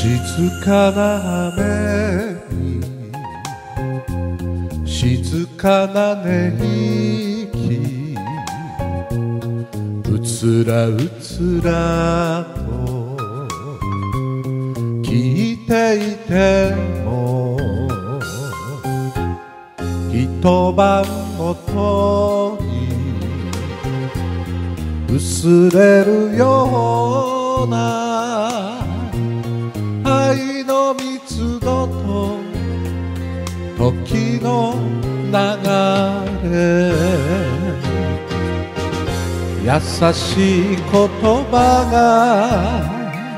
静かな雨に静かな寝息うつらうつらと聞いていても一晩ごとに薄れるような愛の密度と時の流れ優しい言葉が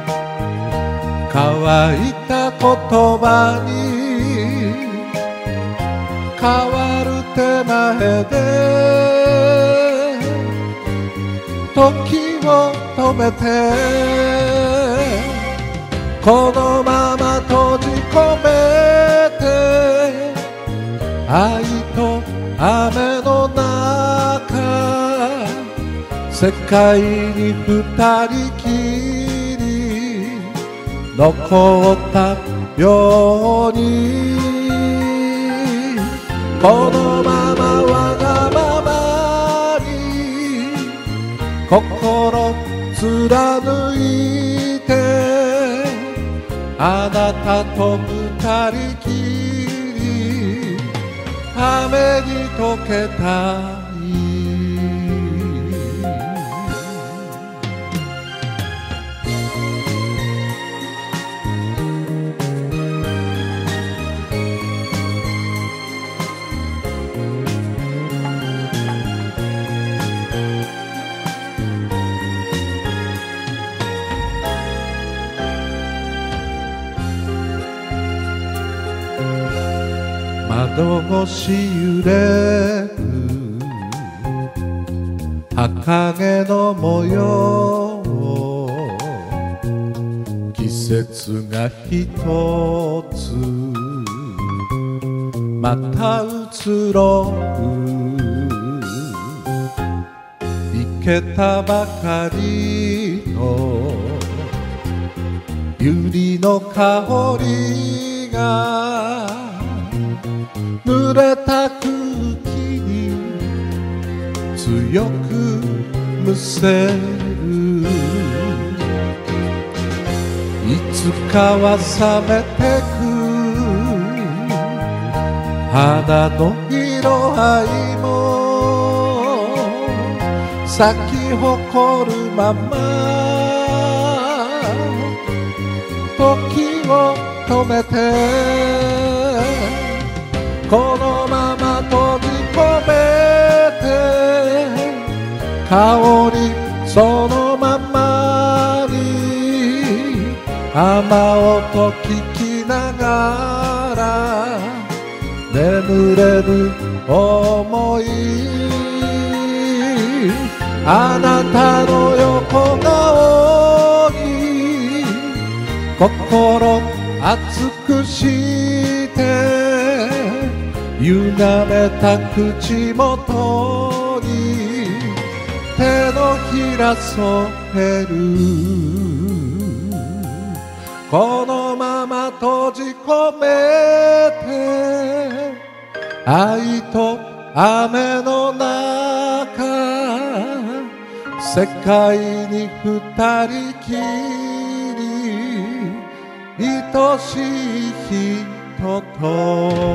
乾いた言葉に変わる手前で時を止めてこのまま閉じ込めて愛と雨の中世界に二人きり残ったようにこのままわがままに心貫いてあなたと二人きり雨に溶けたい窓越し揺れる儚の模様季節が一つまた移ろう生けたばかりの百合の香りが濡れた空気に強くむせるいつかは冷めてく花の色合いも咲き誇るまま時を止めてこのまま閉じ込めて香りそのままに雨音聞きながら眠れる想いあなたの横顔に心熱くして歪めた口元に手のひら添えるこのまま閉じ込めて愛と雨の中世界に二人きり愛しい人と